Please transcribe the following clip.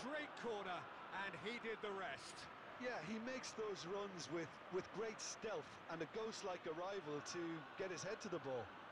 Great corner, and he did the rest. Yeah, he makes those runs with great stealth and a ghost-like arrival to get his head to the ball.